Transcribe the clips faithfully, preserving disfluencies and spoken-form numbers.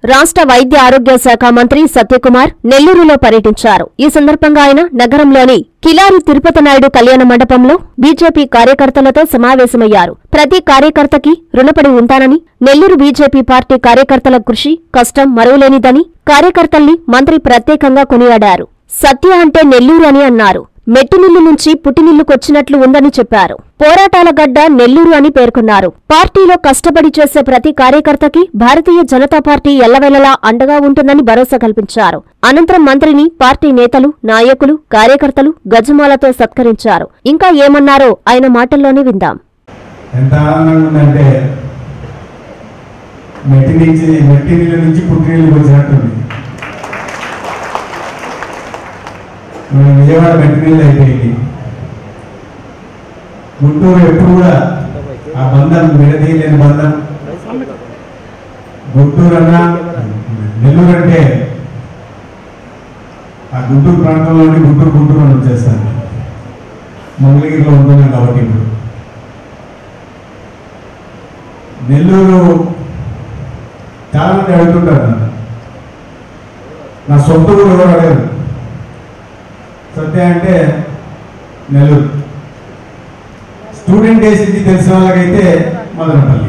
రాష్ట్ర వైద్య ఆరోగ్య శాఖ మంత్రి సత్యకుమార్ నెల్లూరులో పర్యటించారు. ఈ సందర్భంగా ఆయన నగరంలోని కిలారి తిరుపతి నాయుడు కళ్యాణ మండపంలో బీజేపీ కార్యకర్తలతో సమావేశమయ్యారు. ప్రతి కార్యకర్తకి రుణపడి ఉంటానని, నెల్లూరు బీజేపీ పార్టీ కార్యకర్తల కృషి, కష్టం మరువలేనిదని కార్యకర్తల్ని మంత్రి ప్రత్యేకంగా కొనియాడారు. సత్య అంటే నెల్లూరు అని అన్నారు. మెట్టినిల్లు నుంచి పుట్టినిల్లుకొచ్చినట్లు ఉందని చెప్పారు. పోరాటాల గడ్డ నెల్లూరు అని పేర్కొన్నారు. పార్టీలో కష్టపడి చేసే ప్రతి కార్యకర్తకి భారతీయ జనతా పార్టీ ఎల్లవేళలా అండగా ఉంటుందని భరోసా కల్పించారు. అనంతరం మంత్రిని పార్టీ నేతలు, నాయకులు, కార్యకర్తలు గజమాలతో సత్కరించారు. ఇంకా ఏమన్నారో ఆయన మాటల్లోనే విందాం. ఎంత ఆనందంగా ఉందంటే మెట్టి నుంచి మెట్టినిల్లు నుంచి పుట్టినిల్లుకి వచ్చినట్టుంది. విజయవాడ మెట్టినిల్లు అయిపోయింది. గుంటూరు ఎప్పుడు కూడా ఆ బంధం విడదీయలేని బంధం. గుంటూరు అన్నా నెల్లూరు అంటే ఆ గుంటూరు ప్రాంతంలోని గుంటూరు గుంటూరు అని వచ్చేస్తాను. మంగళగిరిలో ఉంటున్నాం కాబట్టి ఇప్పుడు నెల్లూరు చాలా మంది అడుగుతుంటారు. నా సొంత ఊరు ఎవరు అడగరు. సత్య అంటే నెల్లూరు. స్టూడెంట్ డేస్ నుంచి తెలిసిన వాళ్ళకైతే మదనపల్లి.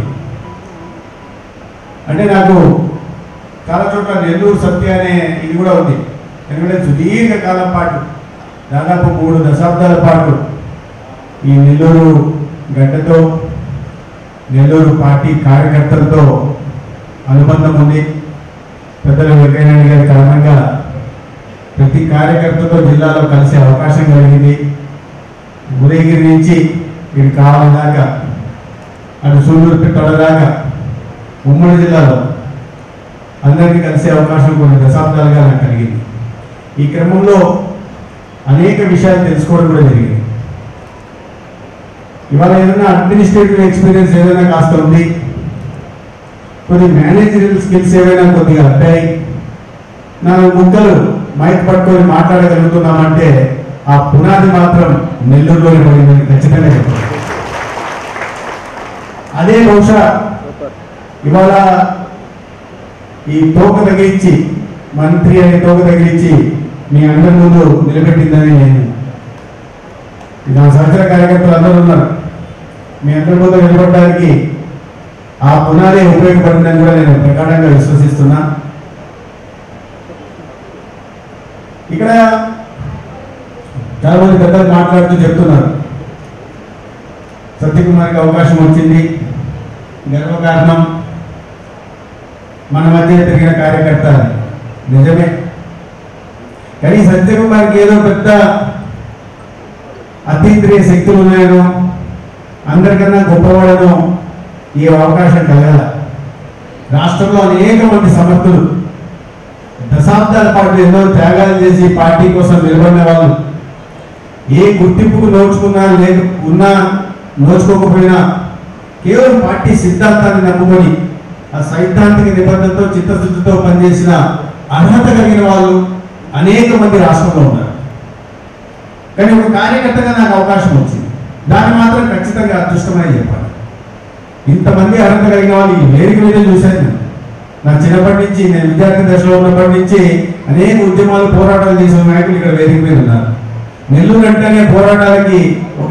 అంటే నాకు చాలా చోట్ల నెల్లూరు సత్య అనే ఇది కూడా ఉంది. ఎందుకంటే సుదీర్ఘ కాలం పాటు దాదాపు మూడు దశాబ్దాల పాటు ఈ నెల్లూరు గడ్డతో, నెల్లూరు పార్టీ కార్యకర్తలతో అనుబంధం ఉంది. పెద్దల వెంకయ్యనాయుడు గారి కారణంగా ప్రతి కార్యకర్తతో జిల్లాలో కలిసే అవకాశం కలిగింది. ఉదయగిరి నుంచి ఇది కావాలి దాకా, అటు సూళ్ళూరుపేట దాకా ఉమ్మడి జిల్లాలో అందరికీ కలిసే అవకాశం కొన్ని దశాబ్దాలుగా నాకు కలిగింది. ఈ క్రమంలో అనేక విషయాలు తెలుసుకోవడం కూడా జరిగింది. ఇవాళ ఏదైనా అడ్మినిస్ట్రేటివ్ ఎక్స్పీరియన్స్ ఏదైనా కాస్త ఉంది, కొన్ని మేనేజరల్ స్కిల్స్ ఏవైనా కొద్దిగా అడ్డాయి, నాలుగు ముక్కలు మైక్ పట్టుకొని మాట్లాడగలుగుతున్నామంటే ఆ పునాది మాత్రం నెల్లూరులోనే పడిందని ఖచ్చితంగా చెప్తాను. అదే బహుశా ఇవాళ ఈ తోక తగిలించి, మంత్రి అనే తోక తగిలించి మీ అందరి ముందు నిలబెట్టిందని నేను, నా సహచర కార్యకర్తలు అందరూ ఉన్నారు, మీ అందరి ముందు నిలబడడానికి ఆ పునాదే ఉపయోగపడిందని కూడా నేను ప్రగాఢంగా విశ్వసిస్తున్నా. ఇక్కడ చాలా మంది పెద్దలు మాట్లాడుతూ చెప్తున్నారు, సత్యకుమార్కి అవకాశం వచ్చింది, గర్వకారణం, మన మధ్య తిరిగిన కార్యకర్త. నిజమే. కానీ సత్యకుమార్కి ఏదో పెద్ద అతీంద్రియ శక్తులు ఉన్నాయనో, అందరికన్నా గొప్పవాడనో ఈ అవకాశం కలగాల. రాష్ట్రంలో అనేక మంది సమర్థులు దశాబ్దాల పాటు ఎన్నో త్యాగాలు చేసి పార్టీ కోసం నిలబడిన వాళ్ళు, ఏ గుర్తింపుకు నోచుకున్నా లేక ఉన్నా నోచుకోకపోయినా కేవలం పార్టీ సిద్ధాంతాన్ని నమ్ముకొని ఆ సైద్ధాంతిక నిబంధనతో చిత్తశుద్ధితో పనిచేసిన అర్హత కలిగిన వాళ్ళు అనేక మంది రాష్ట్రంలో ఉన్నారు. కానీ ఒక కార్యకర్తగా నాకు అవకాశం వచ్చింది, దాన్ని మాత్రం ఖచ్చితంగా అదృష్టమని చెప్పాలి. ఇంతమంది అర్హత కలిగిన వాళ్ళు ఈ వేదిక మీద చూశాను. నా చిన్నప్పటి నుంచి, నేను విద్యార్థి దశలో ఉన్నప్పటి నుంచి అనేక ఉద్యమాలు, పోరాటాలు చేసిన నాయకులు ఇక్కడ వేదిక మీద ఉన్నారు. నెల్లూరు అంటేనే పోరాటాలకి ఒక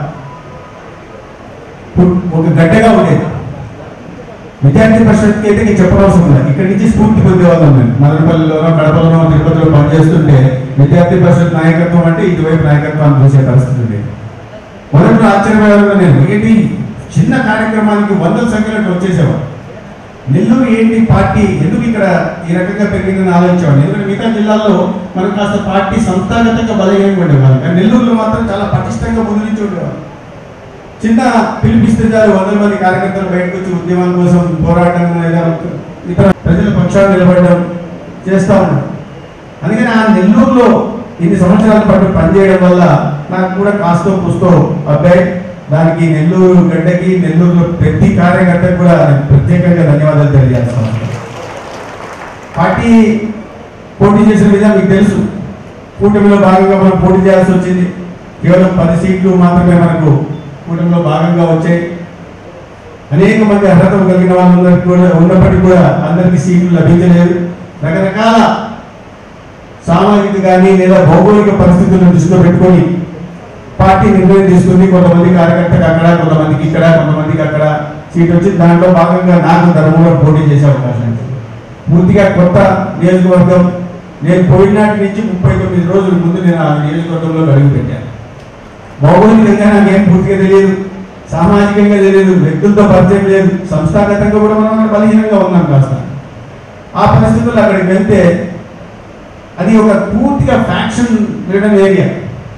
ఒక గడ్డగా ఉండేది. విద్యార్థి పరిషత్కి అయితే నేను చెప్పనవసరం లేదు, ఇక్కడి నుంచి స్ఫూర్తి పొందేవాళ్ళం. మేము మదనపల్లిలోనో, కడపలోనో, తిరుపతిలో పనిచేస్తుంటే విద్యార్థి పరిషత్ నాయకత్వం అంటే ఇటువైపు నాయకత్వాన్ని చూసే పరిస్థితి ఉండేది. మొదట్లో ఆశ్చర్యపోయేవాళ్ళం నేను, ఏంటి చిన్న కార్యక్రమానికి వందల సంఖ్యలో వచ్చేసేవాడు. నెల్లూరు ఏంటి పార్టీ, ఎందుకు ఇక్కడ ఈ రకంగా పెరిగిందని ఆలోచించేవాడు. ఎందుకంటే మిగతా జిల్లాల్లో మనం కాస్త పార్టీ సంస్థాగతంగా బలహీనంగా ఉండేవాళ్ళు, కానీ నెల్లూరులో మాత్రం చాలా పటిష్టంగా ముందు నుంచి ఉండేవాళ్ళు. చిన్న పిలిపిస్తే చాలు వందల మంది కార్యకర్తలు బయటకు వచ్చి ఉద్యమాల కోసం పోరాటం, ఇతర ప్రజల పక్షాలు నిలబడడం చేస్తూ ఉన్నాం. అందుకని ఆ నెల్లూరులో ఇన్ని సంవత్సరాల పాటు పనిచేయడం వల్ల నాకు కూడా కాస్తో కూస్తో అబ్బాయి, దానికి నెల్లూరు గడ్డకి, నెల్లూరులో ప్రతి కార్యకర్తకు కూడా ప్రత్యేకంగా ధన్యవాదాలు తెలియజేస్తాను. పార్టీ పోటీ చేసిన విధానం మీకు తెలుసు. కూటమిలో భాగంగా మనం పోటీ చేయాల్సి వచ్చింది. కేవలం పది సీట్లు మాత్రమే మనకు కూటమిలో భాగంగా వచ్చాయి. అనేక మంది అర్హత కలిగిన వాళ్ళందరికీ కూడా ఉన్నప్పటికీ కూడా అందరికీ సీట్లు లభించలేదు. రకరకాల సామాజిక కానీ లేదా భౌగోళిక పరిస్థితులను దృష్టిలో పెట్టుకొని పార్టీ నిర్ణయం తీసుకుంది. కొంతమంది కార్యకర్తకు అక్కడ, కొంతమందికి ఇక్కడ, కొంతమందికి అక్కడ సీట్ వచ్చింది. దాంట్లో భాగంగా నాకు ధర్మంలో పోటీ చేసే అవకాశం ఉంది. పూర్తిగా కొత్త నియోజకవర్గం. నేను పోయినాటి నుంచి ముప్పై తొమ్మిది రోజుల ముందు నేను ఆ నియోజకవర్గంలో అడుగు పెట్టాను. భౌగోళికంగా నాకేం పూర్తిగా తెలియదు, సామాజికంగా తెలియదు, వ్యక్తులతో పరిచయం లేదు, సంస్థాగతంగా కూడా మనం బలహీనంగా ఉన్నాం కాస్త. ఆ పరిస్థితుల్లో అక్కడికి వెళ్తే అది ఒక పూర్తిగా ఫ్యాక్షన్ రిటర్న్ ఏరియా.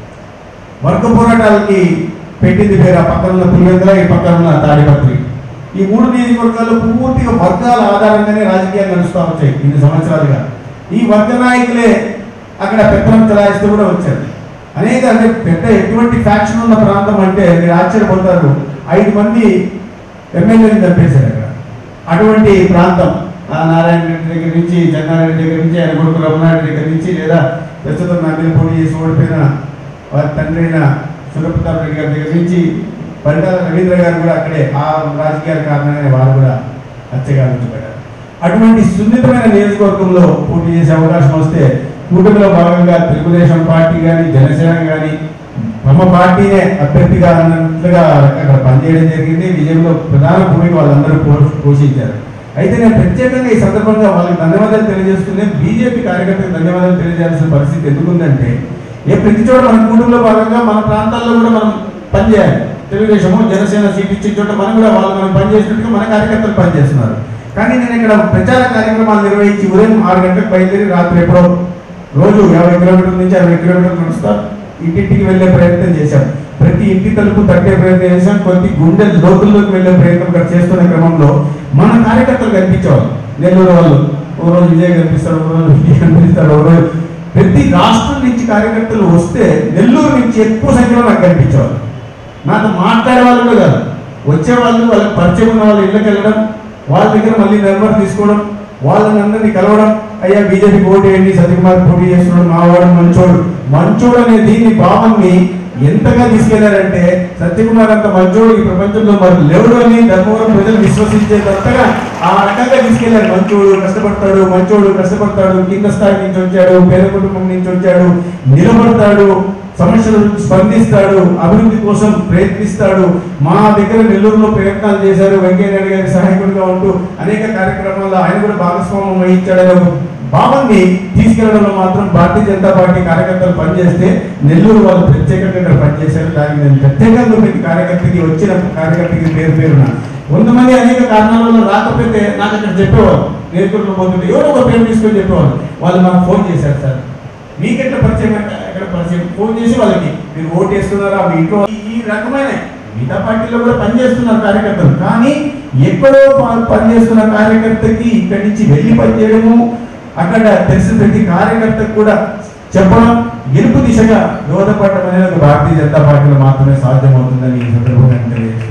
వర్గ పోరాటాలకి పెట్టింది పేరు. ఆ పక్కన ఉన్న పులివెందుల, ఈ పక్కన ఉన్న తాడిపత్రి. ఈ మూడు నియోజకవర్గాల్లో పూర్తిగా వర్గాల ఆధారంగానే రాజకీయాలు నడుస్తూ వచ్చాయి ఇన్ని సంవత్సరాలుగా. ఈ వర్గ నాయకులే అక్కడ పెత్తనం చలాయిస్తూ కూడా వచ్చారు. అనేక అంటే పెద్ద ఎటువంటి ఫ్యాక్షన్ ఉన్న ప్రాంతం అంటే మీరు ఆశ్చర్యపోతారు. ఐదు మంది ఎమ్మెల్యేని చంపేశారు అక్కడ. అటువంటి ప్రాంతం. ఆ నారాయణ రెడ్డి దగ్గర నుంచి, జగన్నారాయణ దగ్గర నుంచి, ఆయన కొడుకు రమణారెడ్డి దగ్గర నుంచి, లేదా ప్రస్తుతం నా మీద పోటీ చేసి ఓడిపోయిన వారి తండ్రి అయిన సురప్రతాప్ రెడ్డి గారి దగ్గర నుంచి పరిటాల రవీంద్ర గారు కూడా అక్కడే ఆ రాజకీయాల కారణంగానే వారు కూడా హత్యగా ఉంచబడ్డారు. అటువంటి సున్నితమైన నియోజకవర్గంలో పోటీ చేసే అవకాశం వస్తే కూటమిలో భాగంగా తెలుగుదేశం పార్టీ కానీ, జనసేన కానీ తమ పార్టీనే అభ్యర్థిగా అన్నట్లుగా అక్కడ పనిచేయడం జరిగింది. విజయంలో ప్రధాన భూమిక వాళ్ళందరూ పోషించారు. అయితే నేను ప్రత్యేకంగా ఈ సందర్భంగా వాళ్ళకి ధన్యవాదాలు తెలియజేసుకునే బీజేపీ కార్యకర్తలకు ధన్యవాదాలు తెలియజేయాల్సిన పరిస్థితి ఎందుకుందంటే, ఏ ప్రతి చోట మన కూటమిలో భాగంగా మన ప్రాంతాల్లో కూడా మనం పనిచేయాలి. తెలుగుదేశము, జనసేన సీట్ ఇచ్చిన చోట మనం కూడా వాళ్ళు మనం పనిచేసినట్టుగా మన కార్యకర్తలు పనిచేస్తున్నారు. కానీ నేను ఇక్కడ ప్రచార కార్యక్రమాలు నిర్వహించి ఉదయం ఆరు గంటలకు బయలుదేరి రాత్రి ఎప్పుడో రోజు యాభై కిలోమీటర్ల నుంచి అరవై కిలోమీటర్లు నడుస్తా ఇంటింటికి వెళ్ళే ప్రయత్నం చేశాం. ప్రతి ఇంటి తలుపు తట్టే ప్రయత్నం చేశాం. కొద్ది గుండె లోతుల్లోకి వెళ్ళే ప్రయత్నం చేస్తున్న క్రమంలో మన కార్యకర్తలు కనిపించేవాళ్ళు. నెల్లూరు వాళ్ళు ఓ రోజు విజయ్ కనిపిస్తారు, ఓ రోజు విజయ్ కనిపిస్తారు, ఓ రోజు ప్రతి రాష్ట్రం నుంచి కార్యకర్తలు వస్తే నెల్లూరు నుంచి ఎక్కువ సంఖ్యలో నాకు కనిపించేవాళ్ళు. నాతో మాట్లాడే వాళ్ళు కూడా కాదు, వచ్చేవాళ్ళు, వాళ్ళకి పరిచయం ఉన్న వాళ్ళ ఇళ్ళకి వెళ్ళడం, వాళ్ళ దగ్గర మళ్ళీ నెంబర్ తీసుకోవడం, వాళ్ళని అందరినీ కలవడం. అయ్యా బీజేపీ పోటీ ఏంటి, సత్యకుమార్ పోటీ చేస్తున్నాడు, మావాడు మంచోడు. మంచోడు అనే దీన్ని భావాన్ని ఎంతగా తీసుకెళ్లారంటే, సత్యకుమార్ అంత మంచోడు ఈ ప్రపంచంలో మరి లేవుడు అని ధర్మవరం ప్రజలు విశ్వసించేంతగా ఆ రకంగా తీసుకెళ్లారు. మంచోడు కష్టపడతాడు, మంచోడు కష్టపడతాడు, కింద స్థాయి నుంచి వచ్చాడు, పేద కుటుంబం నుంచి వచ్చాడు, నిలబడతాడు, సమస్యలు స్పందిస్తాడు, అభివృద్ధి కోసం ప్రయత్నిస్తాడు. మా దగ్గర నెల్లూరులో ప్రయత్నాలు చేశారు. వెంకయ్య నాయుడు గారి సహాయకుడిగా ఉంటూ అనేక కార్యక్రమాల్లో ఆయన కూడా భాగస్వామ్యం వహించాడనే ఒక భావాన్ని తీసుకెళ్లడంలో మాత్రం భారతీయ జనతా పార్టీ కార్యకర్తలు పనిచేస్తే నెల్లూరు వాళ్ళు ప్రత్యేకంగా ఇక్కడ పనిచేశారు. దానికి నేను ప్రత్యేకంగా ప్రతి కార్యకర్తకి వచ్చిన కార్యకర్తకి పేరు పేరున కొంతమంది అనేక కారణాల వల్ల రాకపోతే నాకు అక్కడ చెప్పేవాళ్ళు, నేర్చుకుంటూ పోతుంటే ఎవరో ఒక పేరు తీసుకొని చెప్పేవాళ్ళు. వాళ్ళు నాకు ఫోన్ చేశారు, సార్ మీకెట్లా పరిచయం అంటే ఎక్కడ పరిచయం, ఫోన్ చేసి వాళ్ళకి మీరు ఓటు వేస్తున్నారా, మీ ఇంట్లో ఈ రకమైన మిగతా పార్టీలో కూడా పనిచేస్తున్నారు కార్యకర్తలు. కానీ ఎక్కడో పనిచేస్తున్న కార్యకర్తకి ఇక్కడి నుంచి వెళ్ళి పనిచేయడము, అక్కడ తెలిసిన ప్రతి కార్యకర్తకు కూడా చెప్పడం, గెలుపు దిశగా దోహదపడటం అనేది భారతీయ జనతా పార్టీలో మాత్రమే సాధ్యమవుతుందని ఈ సందర్భంగా తెలియజేస్తున్నాను.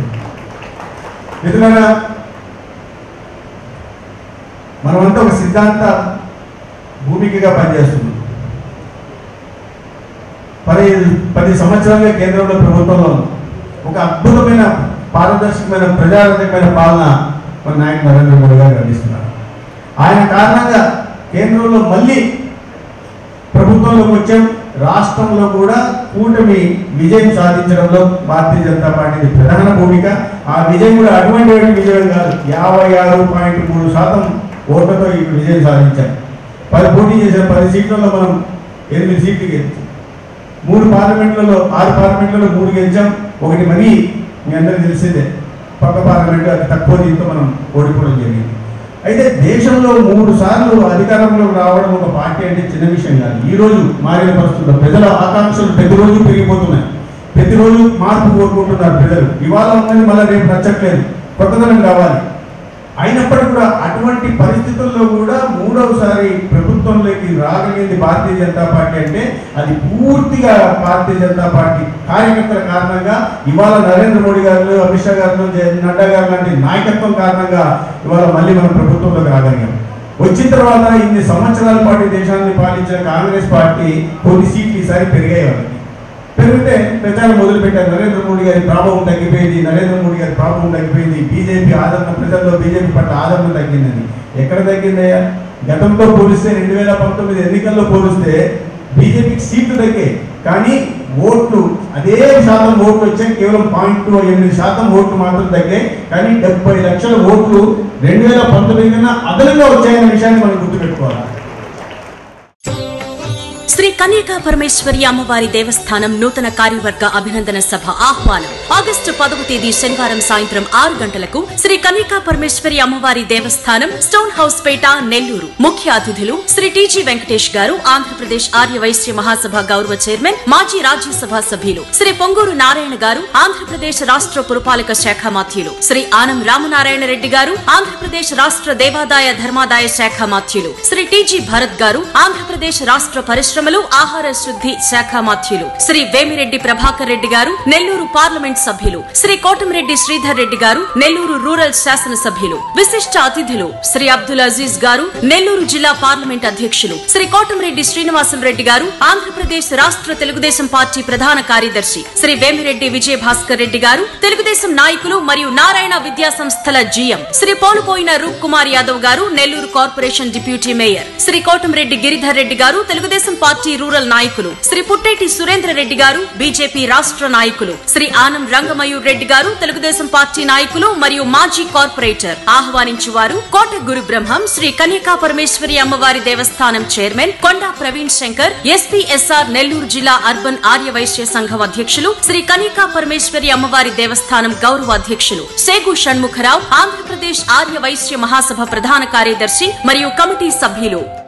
మిత్రులారా, మనమంతా ఒక సిద్ధాంత భూమికగా పనిచేస్తున్నాం. పది పది సంవత్సరాలుగా కేంద్రంలో ప్రభుత్వంలో ఒక అద్భుతమైన పారదర్శకమైన ప్రజారంజకమైన పాలన మన నాయకుడు నరేంద్ర మోడీ గారు అందిస్తున్నారు. ఆయన కారణంగా కేంద్రంలో మళ్ళీ ప్రభుత్వంలోకి వచ్చాం. రాష్ట్రంలో కూడా కూటమి విజయం సాధించడంలో భారతీయ జనతా పార్టీ ప్రధాన భూమిక. ఆ విజయం కూడా అటువంటి విజయం కాదు, యాభై ఆరు పాయింట్ మూడు శాతం ఓట్లతో ఈ విజయం సాధించాం. పది పోటీ చేసాం. పది సీట్లలో మనం ఎనిమిది సీట్లు గెలిచాం. మూడు పార్లమెంట్లలో ఆరు పార్లమెంట్లలో మూడు గెలిచాం. ఒకటి మరీ మీ అందరికీ తెలిసిందే, పక్క పార్లమెంట్ అతి తక్కువ దీంతో మనం ఓడిపోవడం జరిగింది. అయితే దేశంలో మూడు సార్లు అధికారంలోకి రావడం ఒక పార్టీ అంటే చిన్న విషయం కాదు. ఈ రోజు మారిన పరిస్థితుల్లో ప్రజల ఆకాంక్షలు ప్రతిరోజు పెరిగిపోతున్నాయి. ప్రతిరోజు మార్పు కోరుకుంటున్నారు ప్రజలు. ఇవాళ ఉన్నది మళ్ళీ రేపు నచ్చట్లేదు, కొత్తదనం కావాలి. అయినప్పటికీ కూడా అటువంటి పరిస్థితుల్లో కూడా మూడవసారి ప్రభుత్వంలోకి రాగలిగింది భారతీయ జనతా పార్టీ అంటే అది పూర్తిగా భారతీయ జనతా పార్టీ కార్యకర్తల కారణంగా. ఇవాళ నరేంద్ర మోడీ గారు, అమిత్ షా గారు, నడ్డా గారు లాంటి నాయకత్వం కారణంగా ఇవాళ మళ్ళీ మనం ప్రభుత్వంలోకి రాగలిగాం. వచ్చిన తర్వాత ఇన్ని సంవత్సరాల పాటు దేశాన్ని పాలించిన కాంగ్రెస్ పార్టీ కొన్ని సీట్లు ఈసారి పెరిగాయి. వాళ్ళకి పెరిగితే ప్రచారం మొదలు పెట్టారు. నరేంద్ర మోడీ గారి ప్రభావం తగ్గిపోయింది, నరేంద్ర మోడీ గారి ప్రభావం తగ్గిపోయింది, బీజేపీ ఆదరణ, ప్రజల్లో బీజేపీ పట్ల ఆదరణ తగ్గిందని. ఎక్కడ తగ్గిందయ్యా? గతంతో పోలిస్తే రెండు వేల పంతొమ్మిది ఎన్నికల్లో పోలిస్తే బీజేపీకి సీట్లు తగ్గాయి, కానీ ఓట్లు అదే శాతం ఓట్లు వచ్చాయి. కేవలం పాయింట్ టూ ఎనిమిది శాతం ఓట్లు మాత్రం తగ్గాయి, కానీ డెబ్బై లక్షల ఓట్లు రెండు వేల పంతొమ్మిది కన్నా అదనంగా వచ్చాయన్న విషయాన్ని మనం గుర్తుపెట్టుకోవాలి. శ్రీ కన్యకా పరమేశ్వరి అమ్మవారి దేవస్థానం నూతన కార్యవర్గ అభినందన సభ ఆహ్వానం. ఆగస్టు పదవ తేదీ శనివారం సాయంత్రం ఆరు గంటలకు శ్రీ కన్యకా పరమేశ్వరి అమ్మవారి దేవస్థానం, స్టోన్ హౌస్ పేట, నెల్లూరు. ముఖ్య అతిథులు శ్రీ టీజీ వెంకటేష్ గారు, ఆంధ్రప్రదేశ్ ఆర్య వైశ్య మహాసభ గౌరవ చైర్మన్, మాజీ రాజ్యసభ సభ్యులు శ్రీ పొంగూరు నారాయణ గారు, ఆంధ్రప్రదేశ్ రాష్ట్ర పురపాలక శాఖ మాత్యులు శ్రీ ఆనం రామనారాయణ రెడ్డి గారు, ఆంధ్రప్రదేశ్ రాష్ట్ర దేవాదాయ ధర్మాదాయ శాఖ మాత్యులు శ్రీ టీజీ భరత్ గారు, ఆంధ్రప్రదేశ్ రాష్ట్ర పరిశ్రమ ఆహార శుద్ధి శాఖ మాత్యులు శ్రీ వేమిరెడ్డి ప్రభాకర్ రెడ్డి గారు, నెల్లూరు పార్లమెంట్ సభ్యులు శ్రీ కోటమిరెడ్డి శ్రీధర్ రెడ్డి గారు, నెల్లూరు రూరల్ శాసన సభ్యులు. విశిష్ట అతిథులు శ్రీ అబ్దుల్ అజీజ్ గారు, నెల్లూరు జిల్లా పార్లమెంట్ అధ్యక్షులు శ్రీ కోటమిరెడ్డి శ్రీనివాసం రెడ్డి గారు, ఆంధ్రప్రదేశ్ రాష్ట్ర తెలుగుదేశం పార్టీ ప్రధాన కార్యదర్శి శ్రీ వేమిరెడ్డి విజయ భాస్కర్ రెడ్డి గారు, తెలుగుదేశం నాయకులు మరియు నారాయణ విద్యా సంస్థల జీఎం శ్రీ పోలుపోయిన రూప్ కుమార్ యాదవ్ గారు, Nellore corporation deputy mayor Shri Kotamreddy Giridhar Reddy గారు, తెలుగుదేశం పార్టీ రూరల్ నాయకులు శ్రీ పుట్టేటి సురేంద్ర రెడ్డి గారు, బీజేపీ రాష్ట్ర నాయకులు శ్రీ ఆనం రంగమయూర్ రెడ్డి గారు, తెలుగుదేశం పార్టీ నాయకులు మరియు మాజీ కార్పొరేటర్. ఆహ్వానించువారు కోట గురు బ్రహ్మం శ్రీ కన్యకా పరమేశ్వరి అమ్మవారి దేవస్థానం చైర్మన్ కొండా ప్రవీణ్ శంకర్, ఎస్పీఎస్ఆర్ నెల్లూరు జిల్లా అర్బన్ ఆర్య వైశ్య సంఘం అధ్యక్షులు శ్రీ కన్యకా పరమేశ్వరి అమ్మవారి దేవస్థానం గౌరవ అధ్యక్షులు సేగు షణ్ముఖరావు, ఆంధ్రప్రదేశ్ ఆర్య వైశ్య మహాసభ ప్రధాన కార్యదర్శి మరియు కమిటీ సభ్యులు.